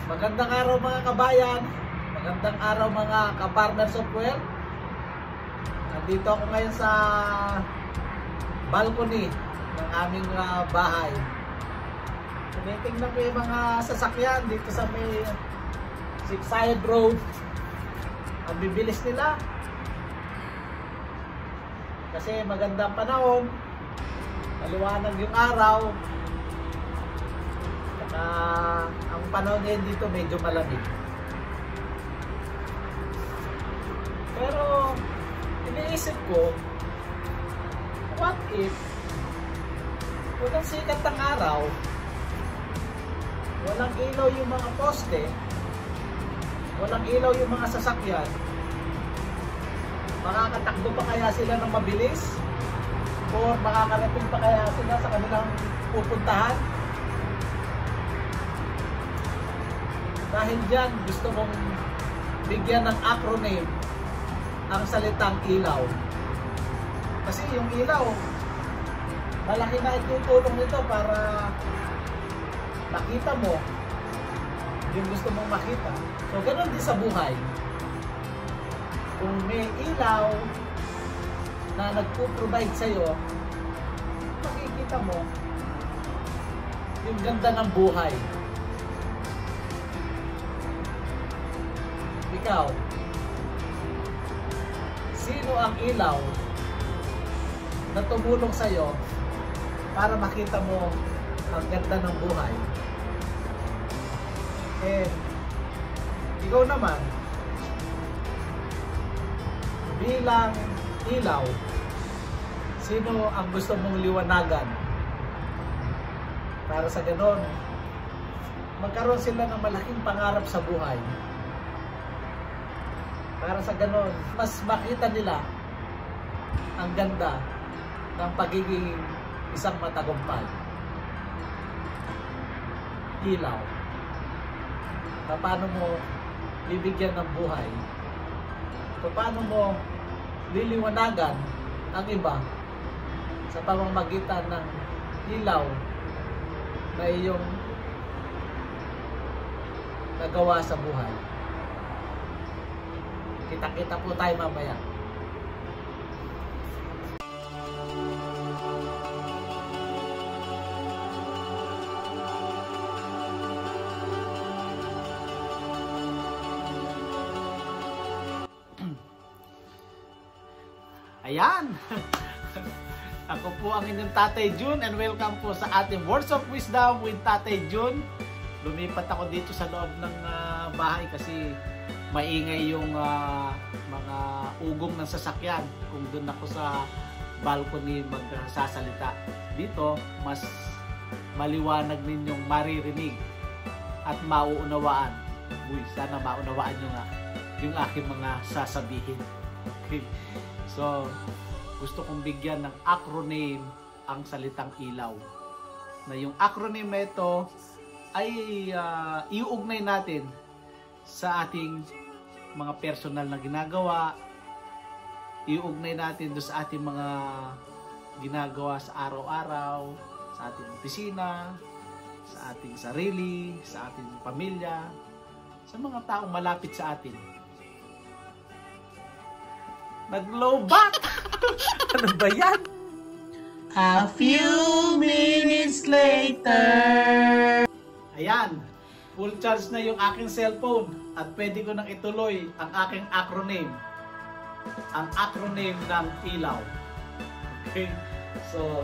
Magandang araw mga kabayan, magandang araw mga ka-partners of wealth. Nandito ako ngayon sa balcony ng aming bahay. Tinitingnan ko yung mga sasakyan dito sa may Side Road. Ang bibilis nila kasi magandang panahon, maliwanag yung araw. Ang panahon ngayon dito medyo malamig. Pero iniisip ko, what if walang sikat ng araw, walang ilaw yung mga poste, walang ilaw yung mga sasakyan, makakatakbo pa kaya sila ng mabilis? O makakarating pa kaya sila sa kanilang pupuntahan? Dahil dyan, gusto kong bigyan ng acronym ang salitang ilaw. Kasi yung ilaw, malaki na itutulong nito para makita mo yung gusto mong makita. So, ganoon din sa buhay. Kung may ilaw na nagpo-provide sa'yo, makikita mo yung ganda ng buhay. Ikaw, sino ang ilaw na tumulong sa'yo para makita mo ang ganda ng buhay? And ikaw naman, bilang ilaw, sino ang gusto mong liwanagan? Para sa ganon, magkaroon sila ng malaking pangarap sa buhay. Para sa ganon, mas makita nila ang ganda ng pagiging isang matagumpay. Ilaw. Paano mo bibigyan ng buhay? Paano mo liliwanagan ang iba sa pamamagitan ng ilaw na iyong nagawa sa buhay? Kita-kita po tayo mamaya. Ayan! Ako po ang inyong Tatay Jun and welcome po sa ating Words of Wisdom with Tatay Jun. Lumipat ako dito sa loob ng bahay kasi maingay yung mga ugong ng sasakyan kung doon ako sa balcony magsasalita. Dito, mas maliwanag ninyong maririnig at mauunawaan. Uy, sana maunawaan nyo nga yung aking mga sasabihin. Okay. So, gusto kong bigyan ng acronym ang salitang ilaw. Na yung acronym na ito ay iuugnay natin sa ating mga personal na ginagawa, iuugnay natin doon sa ating mga ginagawa sa araw-araw, sa ating opisina, sa ating sarili, sa ating pamilya, sa mga taong malapit sa atin. Nag-lowback! Ano ba yan? A few minutes later. Ayan, full charge na yung aking cellphone at pwede ko nang ituloy ang aking acronym. Ang acronym ng ilaw. Okay? So,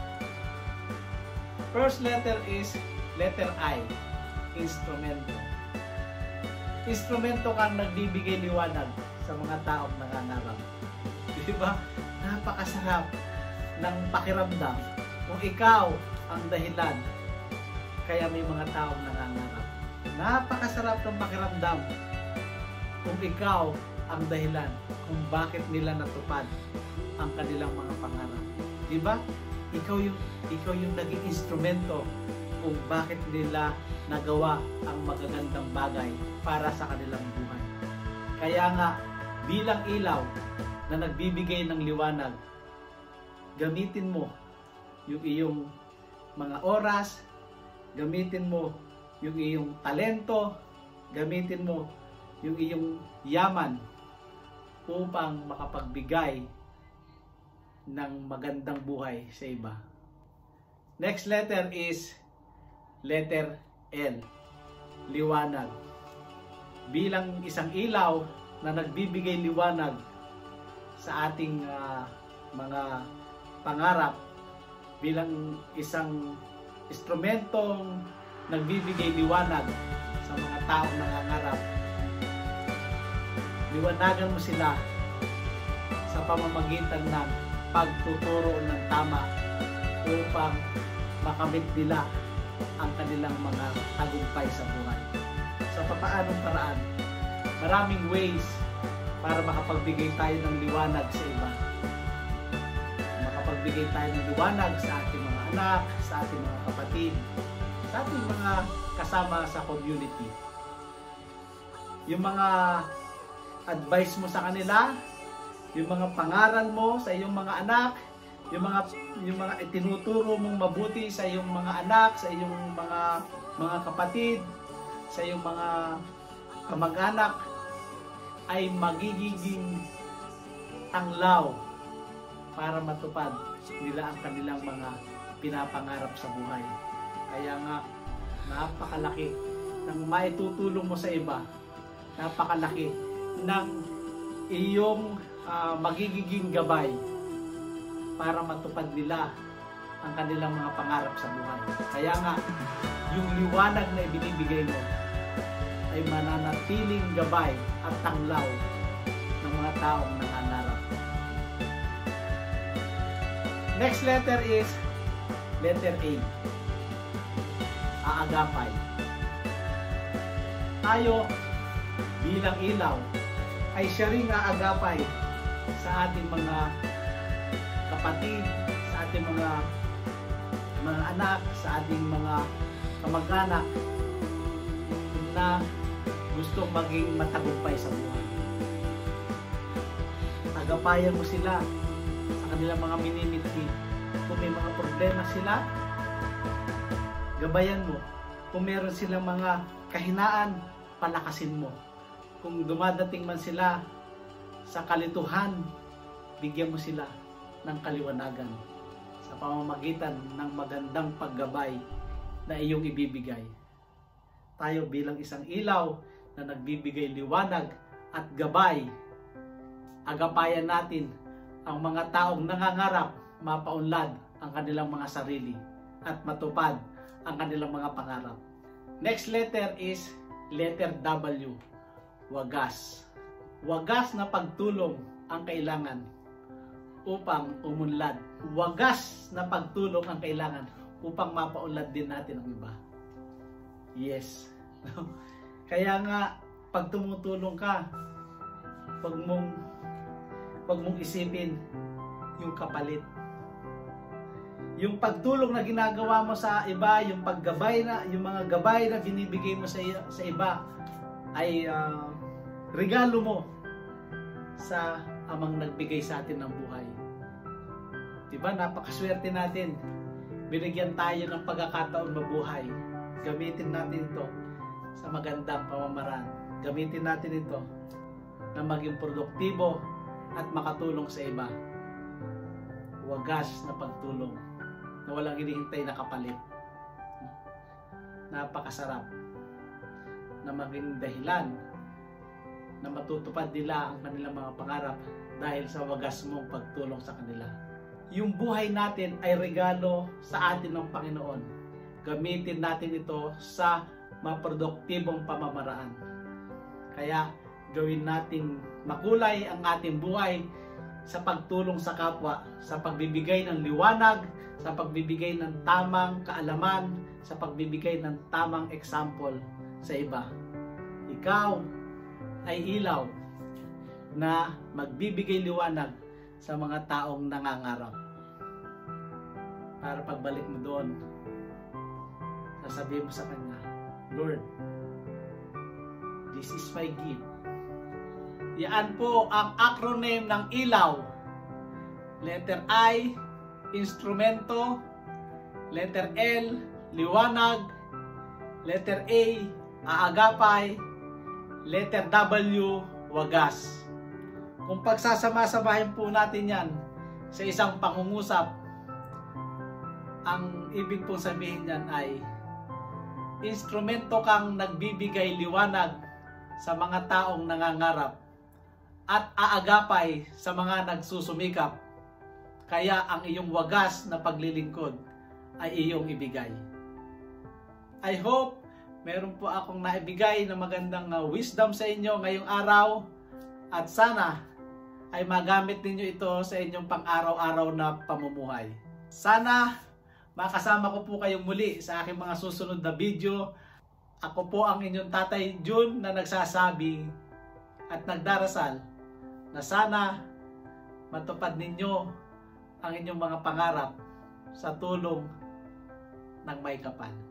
first letter is letter I. Instrumento. Instrumento kang nagbibigay liwanag sa mga taong nangangarap. Diba? Napakasarap ng pakiramdam kung ikaw ang dahilan kaya may mga taong nangangarap. Napakasarap ng pakiramdam kung ikaw ang dahilan kung bakit nila natupad ang kanilang mga pangarap. Diba? Ikaw yung naging instrumento kung bakit nila nagawa ang magagandang bagay para sa kanilang buhay. Kaya nga, bilang ilaw na nagbibigay ng liwanag, gamitin mo yung iyong mga oras, gamitin mo yung iyong talento, gamitin mo yung iyong yaman upang makapagbigay ng magandang buhay sa iba. Next letter is letter L, liwanag. Bilang isang ilaw na nagbibigay liwanag sa ating mga pangarap, bilang isang instrumentong nagbibigay liwanag sa mga taong nangangarap, liwanagan mo sila sa pamamagitan ng pagtuturo ng tama upang makamit nila ang kanilang mga tagumpay sa buhay. Sa papaanong paraan? Maraming ways para makapagbigay tayo ng liwanag sa iba. Makapagbigay tayo ng liwanag sa ating mga anak, sa ating mga kapatid, sa ating mga kasama sa community. Yung mga advice mo sa kanila, yung mga pangaral mo sa iyong mga anak, yung mga itinuturo mong mabuti sa iyong mga anak, sa iyong mga kapatid, sa iyong mga kamag-anak, ay magiging tanglaw para matupad nila ang kanilang mga pinapangarap sa buhay. Kaya nga, napakalaki ng maitutulong mo sa iba, napakalaki ng iyong magiging gabay para matupad nila ang kanilang mga pangarap sa buhay. Kaya nga, yung liwanag na ibinibigay mo ay mananatiling gabay at tanglaw ng mga taong nangangarap. Next letter is letter A, aagapay. Tayo bilang ilaw ay siya ring aagapay sa ating mga kapatid, sa ating mga anak, sa ating mga kamag-anak na gustong maging matagumpay sa buhay. Agapayan mo sila sa kanilang mga minimiti. Kung may mga problema sila, gabayan mo. Kung meron silang mga kahinaan, palakasin mo. Kung dumadating man sila sa kalituhan, bigyan mo sila ng kaliwanagan sa pamamagitan ng magandang paggabay na iyong ibibigay. Tayo bilang isang ilaw na nagbibigay liwanag at gabay, agapayan natin ang mga taong nangangarap mapaunlad ang kanilang mga sarili at matupad ang kanilang mga pangarap. Next letter is letter W, wagas. Wagas na pagtulong ang kailangan upang umunlad. Wagas na pagtulong ang kailangan upang mapaunlad din natin ang iba. Yes. Kaya nga, pag tumutulong ka, wag mong isipin yung kapalit. Yung pagtulong na ginagawa mo sa iba, yung mga gabay na binibigay mo sa iba ay regalo mo sa amang nagbigay sa atin ng buhay. Diba? Napakaswerte natin. Binigyan tayo ng pagkakataon mabuhay. Gamitin natin ito sa magandang pamamaraan. Gamitin natin ito na maging produktibo at makatulong sa iba. Wagas na pagtulong na walang hinihintay na kapalit. Napakasarap na maging dahilan na matutupad nila ang kanilang mga pangarap dahil sa wagas mong pagtulong sa kanila. Yung buhay natin ay regalo sa atin ng Panginoon. Gamitin natin ito sa maproduktibong pamamaraan. Kaya gawin nating makulay ang ating buhay sa pagtulong sa kapwa, sa pagbibigay ng liwanag, sa pagbibigay ng tamang kaalaman, sa pagbibigay ng tamang example sa iba. Ikaw ay ilaw na magbibigay liwanag sa mga taong nangangarap. Para pagbalik mo doon, sasabihin mo sa Kanya, Lord, this is my gift. Yan po ang acronym ng ilaw. Letter I, instrumento. Letter L, liwanag. Letter A, aagapay. letter W, wagas. Kung pagsasama-samahin po natin yan sa isang pangungusap, ang ibig pong sabihin yan ay instrumento kang nagbibigay liwanag sa mga taong nangangarap at aagapay sa mga nagsusumikap. Kaya ang iyong wagas na paglilingkod ay iyong ibigay. I hope meron po akong naibigay na magandang wisdom sa inyo ngayong araw at sana ay magamit ninyo ito sa inyong pang-araw-araw na pamumuhay. Sana makasama ko po kayong muli sa aking mga susunod na video. Ako po ang inyong Tatay Jun na nagsasabi at nagdarasal na sana matupad ninyo ang inyong mga pangarap sa tulong ng May Kapal.